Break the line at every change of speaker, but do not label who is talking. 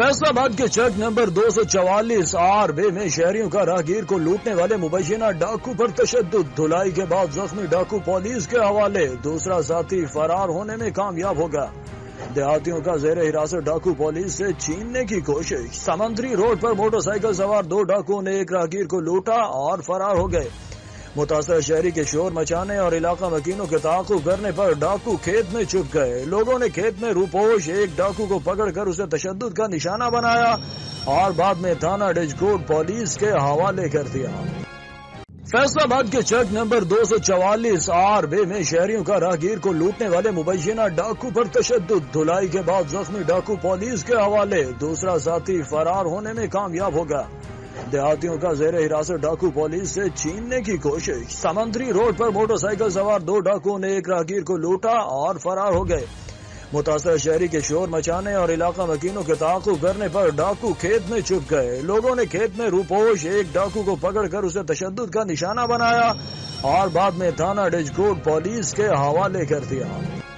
फैसलाबाद के चक नंबर 244 आर-बे में शहरियों का राहगीर को लूटने वाले मुबैना डाकू पर तशद्दुद। धुलाई के बाद जख्मी डाकू पुलिस के हवाले, दूसरा साथी फरार होने में कामयाब हो गया। देहातियों का जेर हिरासत डाकू पुलिस से छीनने की कोशिश। समंदरी रोड पर मोटरसाइकिल सवार 2 डाकुओं ने एक राहगीर को लूटा और फरार हो गए। मुतासर शहरी के शोर मचाने और इलाका मकीनों के ताक़ुब करने पर डाकू खेत में छुप गए। लोगों ने खेत में रूपोश एक डाकू को पकड़कर उसे तशद्दुद का निशाना बनाया और बाद में थाना डिजकोट पुलिस के हवाले कर दिया। फैसलाबाद के चक नंबर 244 आर-बे में शहरियों का राहगीर को लूटने वाले मुबैना डाकू पर तशद्दुद। धुलाई के बाद जख्मी डाकू पुलिस के हवाले, दूसरा साथी फरार होने में कामयाब हो गया। देहातियों का जेर हिरासत डाकू पुलिस से छीनने की कोशिश। समंदरी रोड पर मोटरसाइकिल सवार 2 डाकुओं ने एक राहगीर को लूटा और फरार हो गए। मुतासर शहरी के शोर मचाने और इलाका मकीनों के ताक़ुब करने पर डाकू खेत में छुप गए। लोगों ने खेत में रूपोश एक डाकू को पकड़कर उसे तशद्दुद का निशाना बनाया और बाद में थाना डिजकोट पुलिस के हवाले कर दिया।